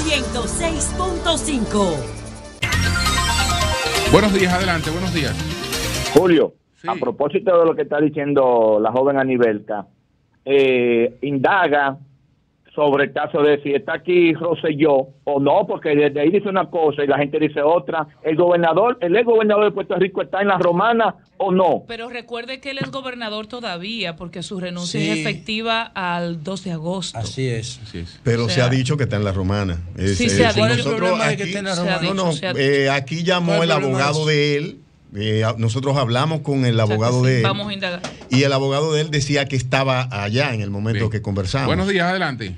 106.5. Buenos días, adelante, buenos días. Julio, sí. A propósito de lo que está diciendo la joven Anibelta, indaga sobre el caso de si está aquí Rosselló o no, porque desde ahí dice una cosa y la gente dice otra. El ex gobernador de Puerto Rico está en la Romana o no. Pero recuerde que él es gobernador todavía, porque su renuncia es efectiva al 2 de agosto. Así es. Pero se ha dicho que está en la Romana. Sí, se ha dicho. Nosotros ¿Cuál es el problema de aquí, que esté en la Romana? aquí llamó el abogado de él. Nosotros hablamos con el abogado de él. Vamos a indagar. Y el abogado de él decía que estaba allá en el momento que conversamos. Buenos días, adelante.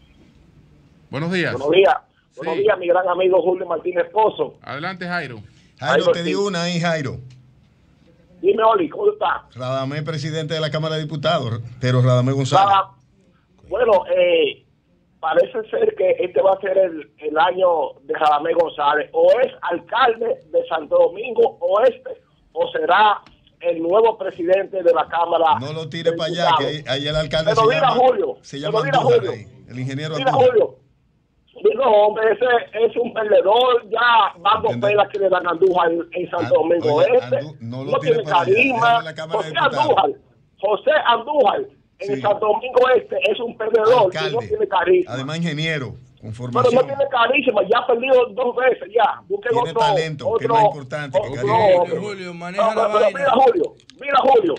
Buenos días. Buenos días. Sí. Buenos días, mi gran amigo Julio Martínez Pozo. Adelante, Jairo. Jairo, te di una ahí, Jairo. Dime, Oli, ¿cómo estás? Radamés, presidente de la Cámara de Diputados, pero Radamés González. Bueno, parece ser que este va a ser el año de Radamés González. O es alcalde de Santo Domingo Oeste, o será el nuevo presidente de la Cámara. No lo tire para allá, que ahí el alcalde pero mira, Julio, se llama mira, Andújar, Julio, el ingeniero mira, Andújar. Julio. No, hombre, ese es un perdedor. Ya van dos pelas que le dan a Andújar en Santo Domingo Oeste. No tiene carisma. José Andújar en Santo Domingo Este es un perdedor y no tiene carisma. Además, ingeniero, con Pero formación. no tiene carisma, ya ha perdido 2 veces ya. Busquen Tiene otro talento, que es más importante que carisma. Julio, maneja la pero vaina. mira, Julio,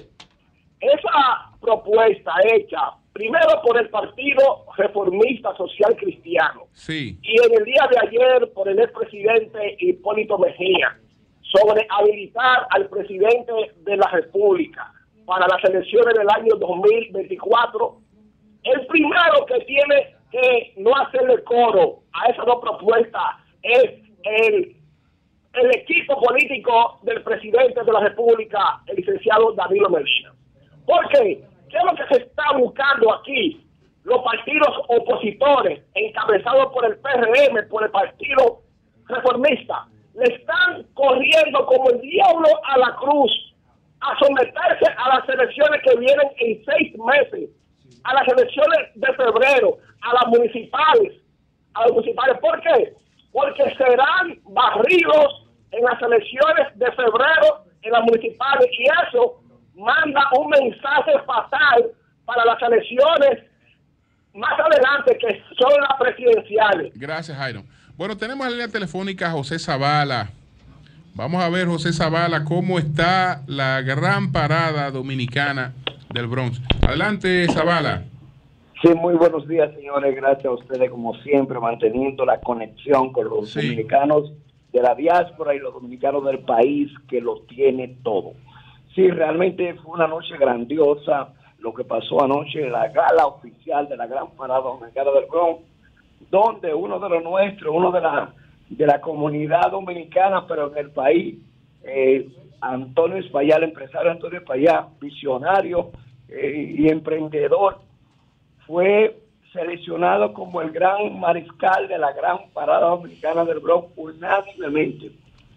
esa propuesta hecha primero por el Partido Reformista Social Cristiano, sí, y en el día de ayer por el expresidente Hipólito Mejía, sobre habilitar al presidente de la República para las elecciones del año 2024, el primero que tiene que no hacerle coro a esas dos propuestas es el equipo político del presidente de la República, el licenciado Danilo Medina. ¿Por qué? ¿Qué es lo que se está buscando aquí? Los partidos opositores, encabezados por el PRM, por el Partido Reformista, le están corriendo como el diablo a la cruz a someterse a las elecciones que vienen en 6 meses, a las elecciones de febrero, a las municipales. ¿Por qué? Porque serán barridos en las elecciones de febrero, en las municipales, y eso manda un mensaje fatal para las elecciones más adelante, que son las presidenciales. Gracias, Jairo. Bueno, tenemos en la línea telefónica a José Zavala. Vamos a ver, José Zavala, cómo está la gran parada dominicana del Bronx. Adelante, Zavala. Sí, muy buenos días, señores. Gracias a ustedes, como siempre, manteniendo la conexión con los dominicanos de la diáspora y los dominicanos del país, que lo tiene todo. Sí, realmente fue una noche grandiosa lo que pasó anoche, la gala oficial de la gran parada dominicana del Bronx, donde uno de los nuestros, uno de la comunidad dominicana, pero en el país, Antonio Espaillat, el empresario Antonio Espaillat, visionario y emprendedor, fue seleccionado como el gran mariscal de la gran parada dominicana del Bronx unánimemente.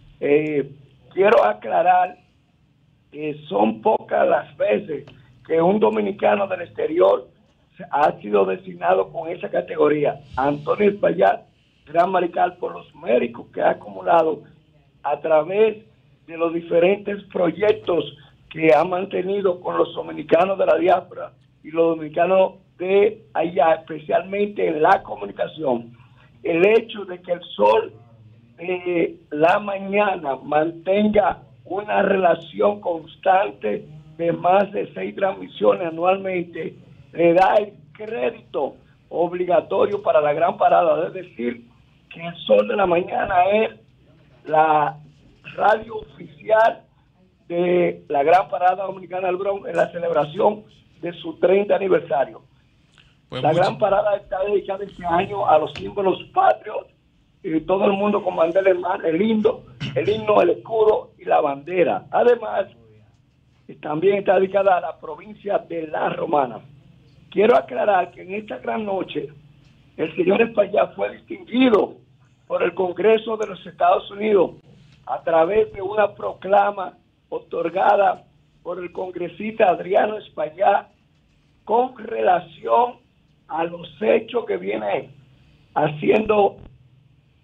Quiero aclarar que son pocas las veces que un dominicano del exterior ha sido designado con esa categoría. Antonio Espaillat, gran mariscal, por los méritos que ha acumulado a través de los diferentes proyectos que ha mantenido con los dominicanos de la diáspora y los dominicanos de allá, especialmente en la comunicación. El hecho de que el Sol de la Mañana mantenga una relación constante de más de 6 transmisiones anualmente le da el crédito obligatorio para la gran parada. Es decir, que el Sol de la Mañana es la radio oficial de la gran parada dominicana del Bronx en la celebración de su 30 aniversario. Pues la gran parada está dedicada este año a los símbolos patrios, y todo el mundo con bandera en mano, el himno, el escudo y la bandera. Además, también está dedicada a la provincia de La Romana. Quiero aclarar que en esta gran noche el señor Espaillat fue distinguido por el Congreso de los Estados Unidos a través de una proclama otorgada por el congresista Adriano Espaillat con relación a los hechos que viene haciendo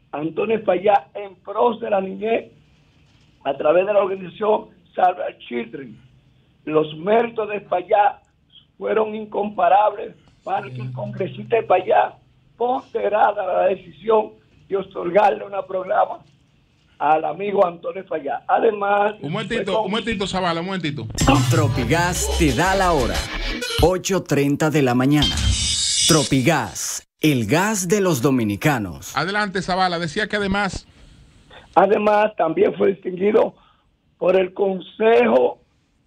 Antonio Fayá en pros de la niñez a través de la organización Save Our Children. Los méritos de Fayá fueron incomparables para que el congresista de Fayá ponderara la decisión de otorgarle un programa al amigo Antonio Fayá. Además, un momentito, Zavala, un momentito. Tropigas te da la hora. 8:30 de la mañana. Tropigas, el gas de los dominicanos. Adelante, Zavala. Decía que además también fue distinguido por el Consejo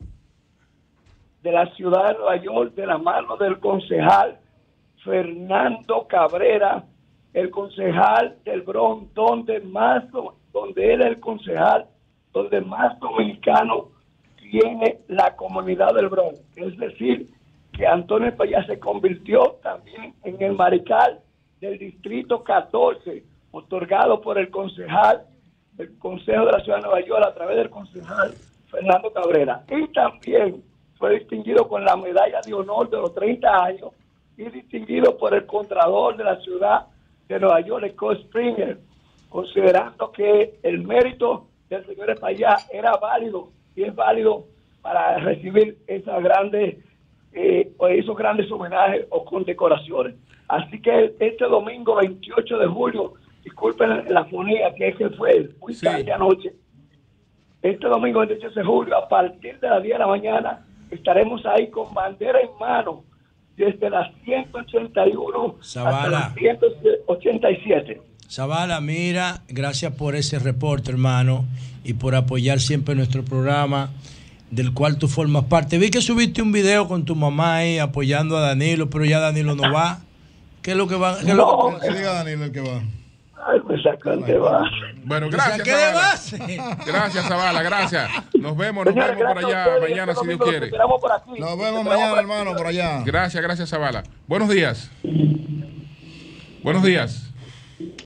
de la Ciudad de Nueva York de la mano del concejal Fernando Cabrera, el concejal del Bronx, donde él es el concejal donde más dominicanos tiene la comunidad del Bronx. Es decir, que Antonio Fayá se convirtió también en el mariscal del distrito 14, otorgado por el concejal del Consejo de la Ciudad de Nueva York a través del concejal Fernando Cabrera. Y también fue distinguido con la medalla de honor de los 30 años y distinguido por el Contralor de la Ciudad de Nueva York, Scott Springer, considerando que el mérito del señor Fayá era válido y es válido para recibir esos grandes homenajes o condecoraciones. Así que este domingo 28 de julio, disculpen la fonía que fue muy tarde anoche, este domingo 28 de julio a partir de las 10 de la mañana estaremos ahí con bandera en mano desde las 181 hasta las 187. Zavala, mira, gracias por ese reporte, hermano, y por apoyar siempre nuestro programa, del cual tú formas parte. Vi que subiste un video con tu mamá ahí apoyando a Danilo, pero ya Danilo no va. ¿Qué es lo que va? Que diga Danilo el que va. Ay, me sacan de base. Bueno, gracias, Zavala. Gracias, Zavala, gracias. Nos vemos por allá mañana, si Dios quiere. Nos vemos mañana, hermano, por allá. Gracias, Zavala. Buenos días. Buenos días.